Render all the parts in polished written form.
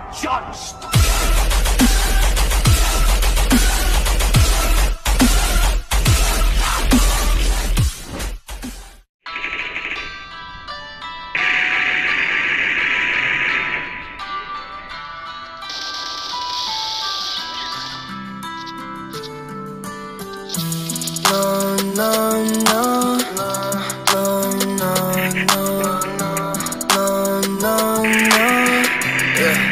judged. No, no, no, no, no, no, no, no, no, yeah.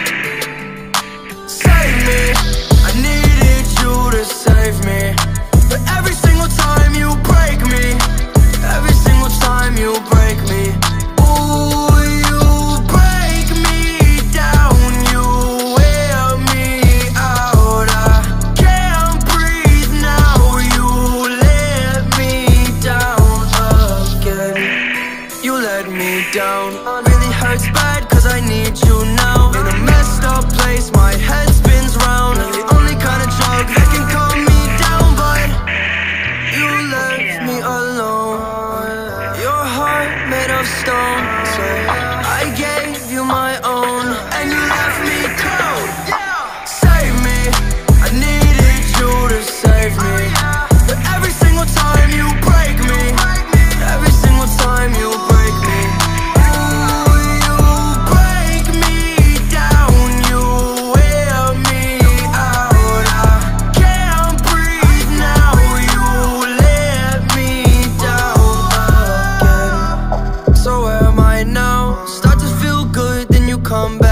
Save me, I needed you to save me. But every single time you break me, every single time you break me, ooh, you break me down, you wear me out. I can't breathe now, you let me down again. You let me down, really hurts bad cause I need you now. In a messed up place, my head spins round. The only kind of drug that can calm me down, but you left me alone. Your heart made of stone, so I gave you my own, and you left me cold. Save me, I needed you to save me. But every single time you break me, every single time you break me, ooh, you break me down, you wear me out. I can't breathe now, you let me down again. So where am I now? Start to feel good, then you come back.